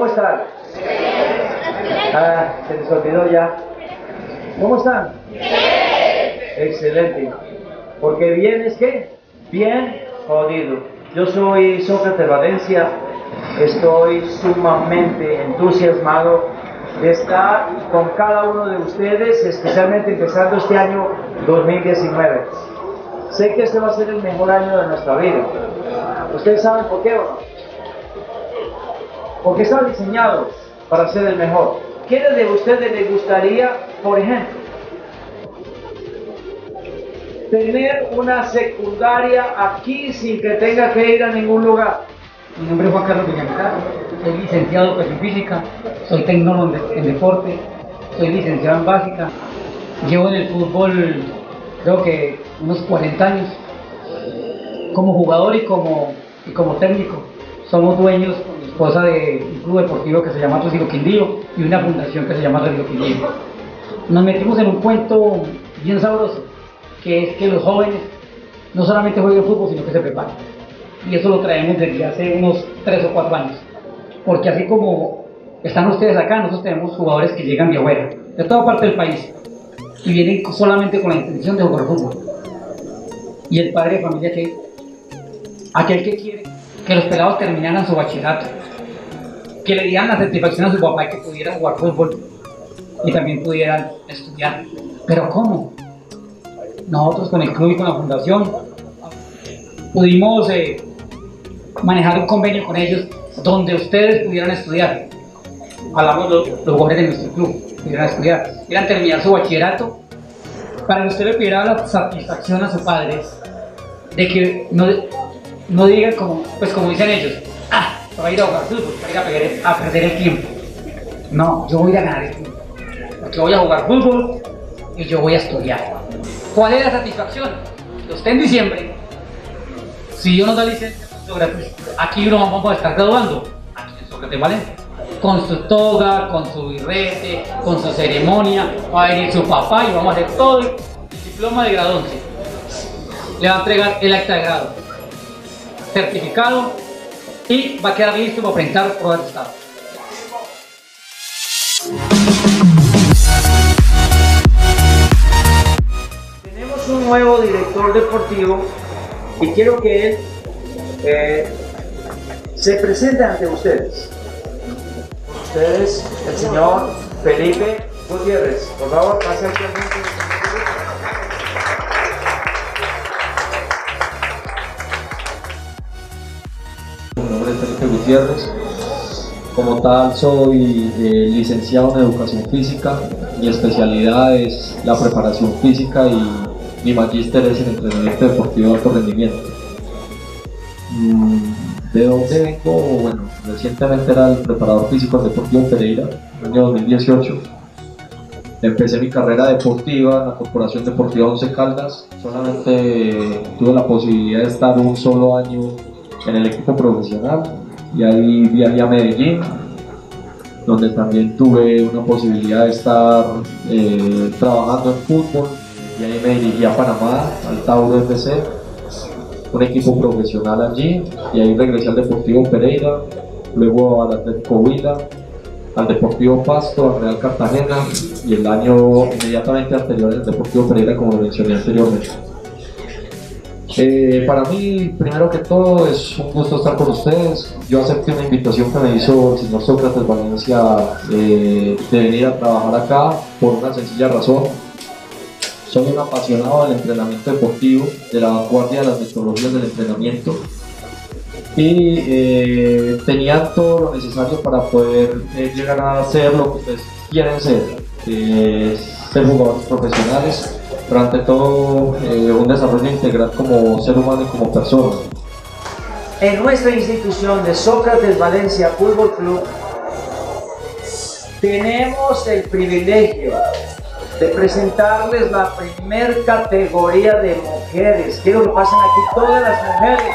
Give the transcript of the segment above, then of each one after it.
están? Se les olvidó ya. ¿Cómo están? Excelente. Porque bien es que, bien jodido. Yo soy Sócrates Valencia. Estoy sumamente entusiasmado de estar con cada uno de ustedes, especialmente empezando este año 2019. Sé que este va a ser el mejor año de nuestra vida. ¿Ustedes saben por qué o no? Porque está diseñado para ser el mejor. ¿Quiénes de ustedes les gustaría, por ejemplo, tener una secundaria aquí sin que tenga que ir a ningún lugar? Mi nombre es Juan Carlos Villamizar, soy licenciado en física, soy tecnólogo en deporte, soy licenciado en básica, llevo en el fútbol creo que unos 40 años, como jugador y como técnico. Somos dueños con mi esposa de un club deportivo que se llama Atlético Quindío y una fundación que se llama Atlético Quindío. Nos metimos en un cuento bien sabroso, que es que los jóvenes no solamente jueguen fútbol, sino que se preparen. Y eso lo traemos desde hace unos 3 o 4 años. Porque así como están ustedes acá, nosotros tenemos jugadores que llegan de afuera, de toda parte del país, y vienen solamente con la intención de jugar fútbol. Y el padre de familia, aquel que quiere que los pelados terminaran su bachillerato, que le dieran la satisfacción a su papá y que pudieran jugar fútbol y también pudieran estudiar. ¿Pero cómo? Nosotros con el club y con la fundación pudimos manejar un convenio con ellos donde ustedes pudieran estudiar. Hablamos los jugadores de nuestro club, pudieran estudiar, pudieran terminar su bachillerato, para que usted le pidiera la satisfacción a su padre de que no digan como dicen ellos, para ir a jugar fútbol, para ir a perder el tiempo. No, yo voy a ganar el tiempo, porque voy a jugar fútbol y yo voy a estudiar. ¿Cuál es la satisfacción? Que usted en diciembre, si Dios nos da licencia, aquí nos vamos a estar graduando, aquí en Sócrates Valencia, con su toga, con su birrete, con su ceremonia, va a venir su papá y vamos a hacer todo el diploma de grado 11. Le va a entregar el acta de grado, certificado, y va a quedar listo para presentar pruebas de estado. Tenemos un nuevo director deportivo y quiero que él se presente ante ustedes. Ustedes, el señor Felipe Gutiérrez. Por favor, pase aquí al frente. Mi nombre es Felipe Gutiérrez. Como tal, soy licenciado en Educación Física. Mi especialidad es la preparación física y mi magíster es en entrenamiento deportivo de alto rendimiento. ¿De dónde vengo? Bueno, recientemente era el preparador físico del Deportivo Pereira, en el año 2018. Empecé mi carrera deportiva en la Corporación Deportiva Once Caldas. Solamente tuve la posibilidad de estar un solo año en el equipo profesional y ahí viajé a Medellín, donde también tuve una posibilidad de estar trabajando en fútbol, y ahí me dirigí a Panamá, al Tauro FC, un equipo profesional allí, y ahí regresé al Deportivo Pereira, luego al Atlético Huila, al Deportivo Pasto, al Real Cartagena, y el año inmediatamente anterior al Deportivo Pereira, como lo mencioné anteriormente. Para mí, primero que todo, es un gusto estar con ustedes. Yo acepté una invitación que me hizo el señor Sócrates Valencia de venir a trabajar acá por una sencilla razón. Soy un apasionado del entrenamiento deportivo, de la vanguardia de las metodologías del entrenamiento, y tenía todo lo necesario para poder llegar a ser lo que ustedes quieren ser jugadores profesionales, pero ante todo un desarrollo integral como ser humano y como persona. En nuestra institución de Sócrates Valencia Fútbol Club tenemos el privilegio de presentarles la primer categoría de mujeres. Quiero que pasen aquí todas las mujeres.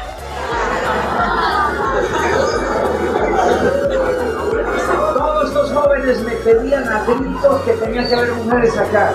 Todos los jóvenes me pedían a gritos que tenía que haber mujeres acá.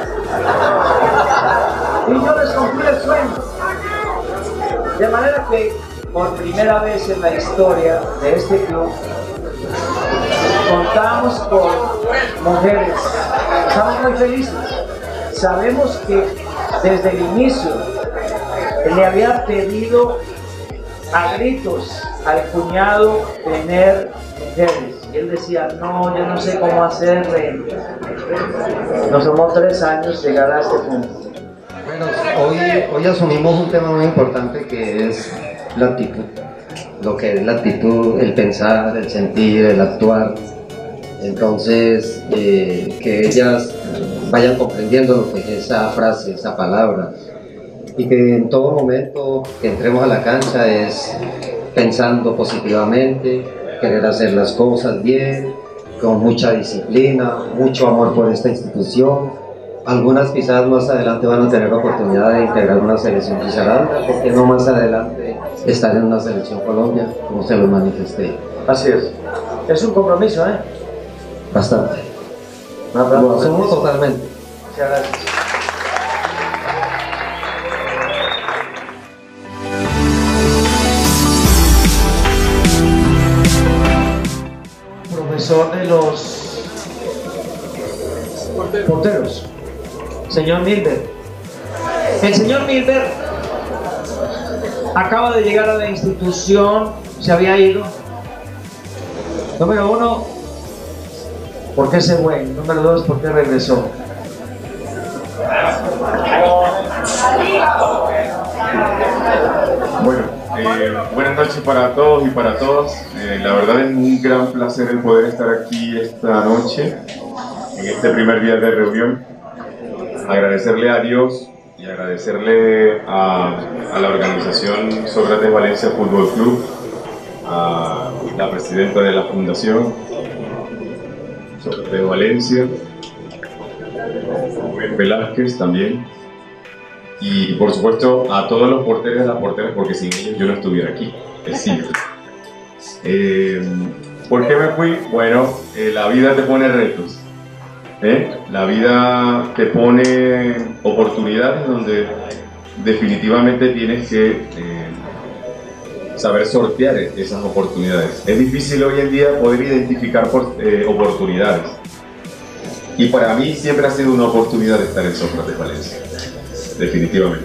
Y yo les cumplí el sueño. De manera que, por primera vez en la historia de este club, Contamos con mujeres. Estamos muy felices. Sabemos que desde el inicio le había pedido a gritos al cuñado tener mujeres. Y él decía, no, yo no sé cómo hacerle. Nos tomó 3 años llegar a este punto. Bueno, hoy asumimos un tema muy importante que es la actitud. Lo que es la actitud, el pensar, el sentir, el actuar. Entonces, que ellas vayan comprendiendo lo que es esa frase, esa palabra. Y que en todo momento que entremos a la cancha es pensando positivamente, querer hacer las cosas bien, con mucha disciplina, mucho amor por esta institución. Algunas quizás más adelante van a tener la oportunidad de integrar una selección Risaralda, porque no más adelante estar en una selección Colombia, como se lo manifesté. Así es. Es un compromiso, ¿eh? Bastante. Lo asumo totalmente. Muchas gracias. Profesor de los porteros, señor Milberg. El señor Milberg acaba de llegar a la institución, se había ido. Número 1, ¿por qué se fue? Número 2, ¿por qué regresó? Bueno, buenas noches para todos y para todas. La verdad es un gran placer el poder estar aquí esta noche, en este primer día de reunión. Agradecerle a Dios y agradecerle a la organización Sócrates Valencia Fútbol Club, a la presidenta de la fundación Sócrates Valencia, Rubén Velázquez también, y por supuesto a todos los porteros y las porteras, porque sin ellos yo no estuviera aquí, es simple. ¿Por qué me fui? Bueno, la vida te pone retos, la vida te pone oportunidades donde definitivamente tienes que saber sortear esas oportunidades. Es difícil hoy en día poder identificar oportunidades, y para mí siempre ha sido una oportunidad estar en Sócrates Valencia, definitivamente.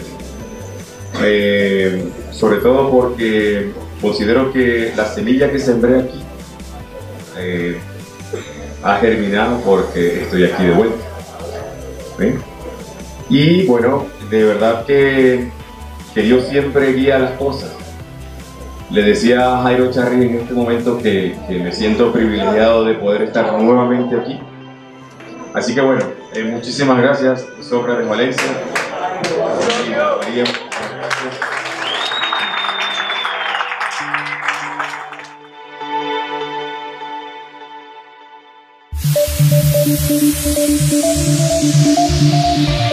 Sobre todo porque considero que la semilla que sembré aquí ha germinado, porque estoy aquí de vuelta. Y bueno, de verdad que Dios siempre guía las cosas. Le decía a Jairo Charri en este momento que me siento privilegiado de poder estar nuevamente aquí. Así que bueno, muchísimas gracias, Sócrates Valencia. Y María, gracias.